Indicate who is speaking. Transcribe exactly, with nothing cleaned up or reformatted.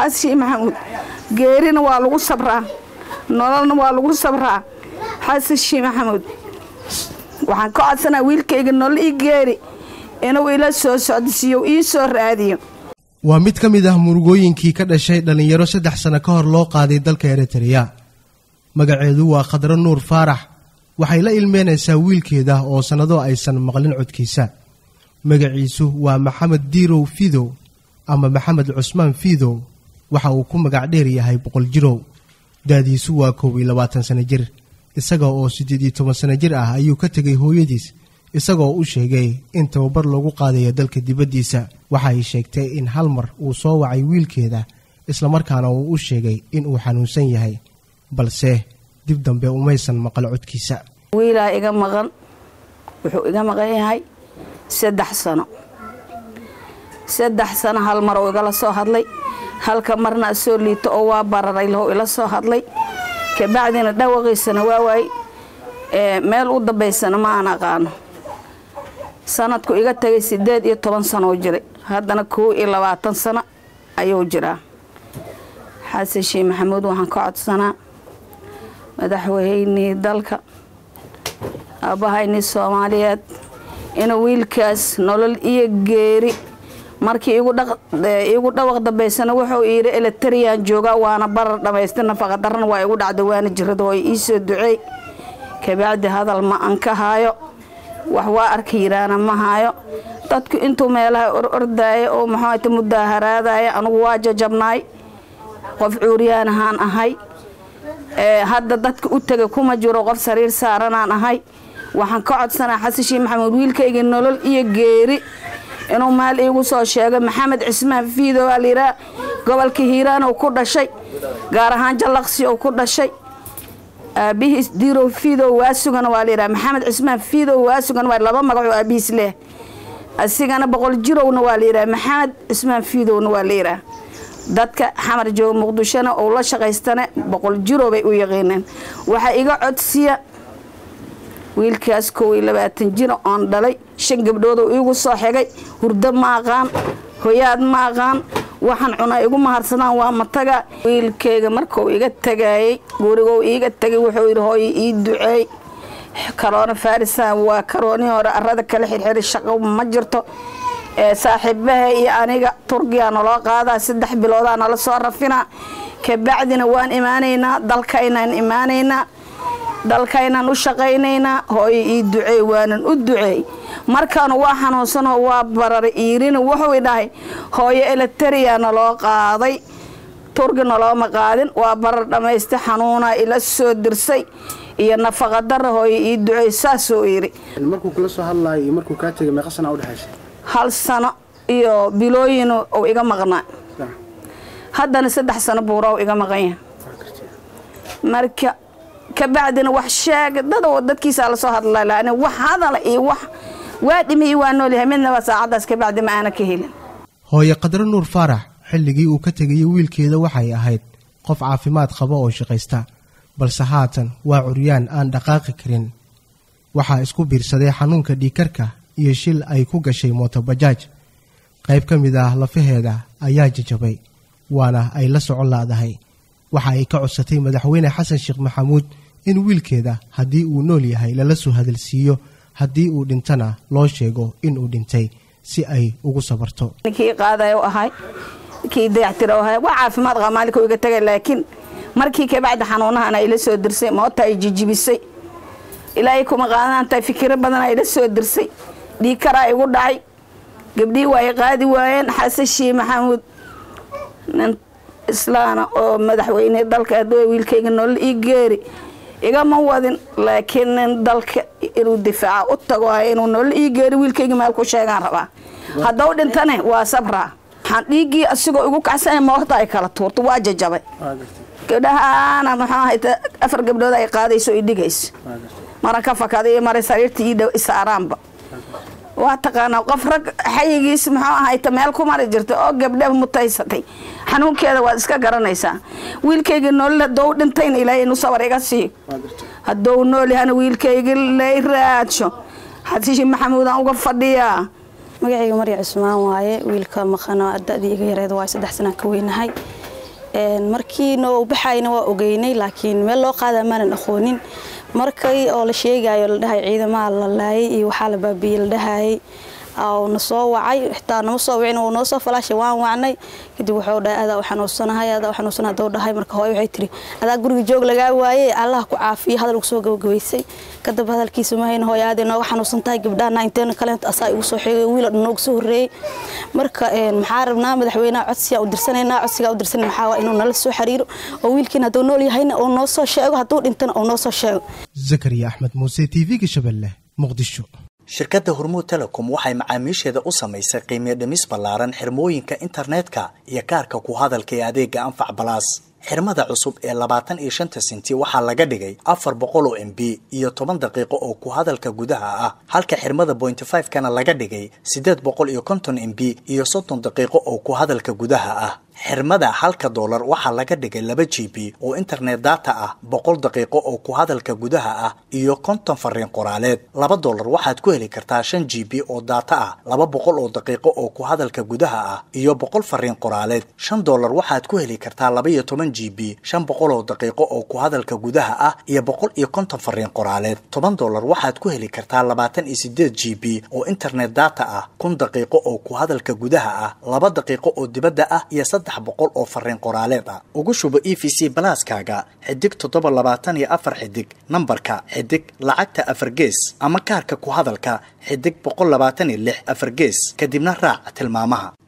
Speaker 1: حسي محمود غيرنا waa lagu sabraa nololna waa lagu sabraa حسي محمود waxaan ka codsanaa wiilkayga nolol ii geeri inuu ila soo socodsiyo ii soo raadiyo
Speaker 2: waa mid ka mid ah murugooyinkii ka dhashay dhalinyaro saddex sano ka hor loo qaaday dalka Eritrea magaceedu waa Khadra Nuur Faarax waxay la ilmeynaysaa wiilkeeda oo sanado aysan maqlin codkiisa magaciisu waa Maxamed Diirow Fido ama Maxamed Cusmaan Fido waxa uu ku magac dheer yahay boqol jirow daadiisu waa koob iyo labaatan sano jir isaga oo siddeed iyo toban sano jir ah ayuu ka tagay hooyadiis isaga oo u sheegay in tababar lagu qaadayo dalka dibadiisa waxa ay sheegtay in hal mar uu soo wacay wiilkeeda isla markaana uu u sheegay in uu xanuunsan yahay balse dib dambe umaysan maqal codkiisa
Speaker 1: wiilaa iga maqan wuxuu iga maqan yahay saddex sano saddex sano hal mar oo igala soo hadlay halka marna soo liito oo waa bararay loo ila soo hadlay ka bacdina dhawaqiisana waa waay ee meel u dambeysana ma aan aqaan sanadku iga tagay siddeed iyo toban sano oo jiray haddana koob iyo labaatan sano ayuu jiraa xasan maxamuud waxaan ka codsanaa madaxweyne dalka abahayni Soomaaliyeed inuu wiilkaas nolol iyo geeri markii igu dhaq igu dhawaq dambeysana wuxuu yiri Eritrea jooga waana barar dhameystir nafaqa daran waa igu dhacday waana jirado oo ii soo ducay ka bacdi hadal ma aan ka haayo wax waa arkiiraana ma haayo dadku intuu meelaha ororday oo maxaa mudaharaadaya anigu waa jajabnay qof cuuriyaan ahaan ahay ee hadda dadku u tagay kuma jiro qof sariir saaranaan ahay waxaan ka codsanaa xasan maxamuud wiilkayga nolol iyo geeri inuu maal iigu soo sheego Maxamed Cismaan Fiido alira gobolka Hiiraan oo ku dhashay gaar ahaan Jalaqsi oo ku dhashay aabihis Diirow Fiido waa sugan waa alira Maxamed Cismaan Fiido waa sugan waa laba magac oo aabihis leh asigana boqol jirowna waa alira Maxamed Cismaan Fiido waa alira dadka xamar joog Muqdishona oo la shaqaystana boqol jiro bay u yaqeeneen waxa iga codsiya wiilkaas koob iyo labaatan jiro aan dhalay shan gabdhood oo igu soo xigay hurdo ma aqaan hooyad ma aqaan waxaan cunaa igu maharsadaan waa mataga wiilkayga markuu iga tagay guriga iga tagay wuxuu yiri hooyo ii duceey corona virus waa corona hore arada kala xirxir shaqo ma jirto ee saaxiibaha iyo aniga Turkiga noo qaada saddex bilood aan la soo rafina ka bacdina waan iimaanaynaa dalkaynan iimaanaynaa dalkaynan u shaqaynaynaa hooyo ii duceey waanan u duceey markaan waa xanuunsan oo waa barar iirina wuxuu dhahay hooyo Eritrea noo qaaday Turkiga noo ma qaadin waa barar dhameystay xanuuna ila soo dirsay iyo nafaqa dar hooyo ii duceey saasoo yiri
Speaker 3: markuu kula soo hadlay markuu ka tagay meeqa sano u dhaxaysay
Speaker 1: hal sano iyo bilooyin oo iga maqnaa haddana saddex sano buuraw iga maqan marka ka bacdina wax sheeg dad oo dadkiisa la soo hadlay laana wax hadal iyo wax waadimi waa nool yahay midna waa saacadaas ka bacdi ma ana ka helin
Speaker 2: hooyo Khadra Nuur Faarax xilligii uu ka tagay wiilkeeda waxay ahayd qof caafimaad qaba oo shaqaysta balse haatan waa curyaan aan dhaqaaqi karin waxa isku biirsaday xanuunka dhiikarka iyo shil ay ku gashay mooto bajaaj qayb ka mid ah lafaheeda ayaa jajabay waana ay la socon laadahay waxa ay ka codsatay madaxweyne xasan sheekh maxamuud in wiilkeeda haddii uu nool yahay lala soo hadalsiiyo haddii uu dhintana loo sheego in uu dhintay si ay ugu sabarto
Speaker 1: kii qaadayo ahay kii dayactiro ahay waa caafimaad qaba maalinka iga tagay laakiin markii ka bacda xanuunahan ay la soo dirsay moota ay jijibisay ilaahay kuma qaadanta fikir badan ay la soo dirsay dhiikara igu dhacay gabdhii way qaadi waayeen xasan maxamuud nin islaana oo madaxweyne dalka adoo wiilkayga nolol ii geeri iga ma wadin laakiin nin dalka inuu difaaco u tago inuu nolol ii geeri wiilkayga meel ku sheegan rabaa hadduu dhintane waa sabra waxaan dhiigii asigoo igu kacsan moorta ay kala tuurto waa jajabay gabdhahaana maxaa hayta afar gabdhood ay qaadayso ii dhigayso maran ka fakaday maray sariirtii ii dhow isaaraanba waa taqaana qof rag xayigiis maxaa ahayta meel ku mari jirtay oo gabdhaha mutaysatay xanuunkeeda waa iska garanaysaa wiilkayga nolol doow dhintayna ilaahay inuu sawir iga sii hadduu nool yahay wiilkayga lay raadsho xasan maxamuud aan uga fadhiyaa
Speaker 4: magacayga Maria Cismaan waaye wiilka maqana adadii iga yareed waa saddex sano ka weynahay een markii noo baxayna waa ogeynay laakiin meel loo qaadaa maanan aqoonin markay oo la sheegayo la dhahay ciidamada la laayay iyo waxa la baabiyay la dhahay oo nasoo wacay xitaa nama soo wicin oo noo soo falaashay waan wacnay kadib wuxuu dhahay adaa waxaan u sanahay adaa waxaan u sanahay doo dhahay marka hooyo waxay tiri adaa guriga joog laga waayay Allah ku caafiyo hadal ku soo gabagabaysay kadib hadalkiisa ma hayno hooyo aadina waxaan u santahay gabdhaana intaan kale asaa igu soo xigay wiil dhanoo soo horeeyay marka een maxaa rabnaa madaxweynaha codsiga u dirsanayna codsiga u dirsanay maxaa waa inuu nala soo xiriiro oo wiilkiina haduu nool yahayna oo noo soo sheego haduu dhintana oo noo soo sheego
Speaker 2: Zakariya Ahmed Muuse T V-ga Shabeelle Muqdisho
Speaker 5: shirkadda Hormuud Telecom waxay macaamiisheeda u samaysay qiimo dhimis ballaaran xirmooyinka internetka iyo kaarka ku hadalka ee adeega Anfac Plus xirmada cusub ee labaatan iyo shan senti waxaa laga dhigay afar boqol oo M B iyo toban daqiiqo oo ku hadalka gudaha ah halka xirmada point five kana laga dhigay siddeed boqol iyo konton M B iyo soddon daqiiqo oo ku hadalka gudaha ah xirmada halka dollar waxaa laga dhigay laba G B oo internet data ah boqol daqiiqo oo ku hadalka gudaha ah iyo konton fariin qoraaleed laba dollar waxaad ku heli kartaa shan G B oo data ah laba boqol oo daqiiqo oo ku hadalka gudaha ah iyo boqol fariin qoraaleed shan dollar waxaad ku heli kartaa laba iyo toban G B shan boqol oo daqiiqo oo ku hadalka gudaha ah iyo boqol iyo konton fariin qoraaleed toban dollar waxaad ku heli kartaa labaatan iyo siddeed G B oo internet data ah kun daqiiqo oo ku hadalka gudaha ah laba daqiiqo oo dibadda ah iyo saddex boqol oo fariin qoraaleed ah ugu shubo E V C Plus-kaaga xidig toddoba labaatan iyo afar xidig nambarka xidig lacagta afar gees ama kaarka ku hadalka xidig boqol labaatan iyo lix afar gees kadibna raac tilmaamaha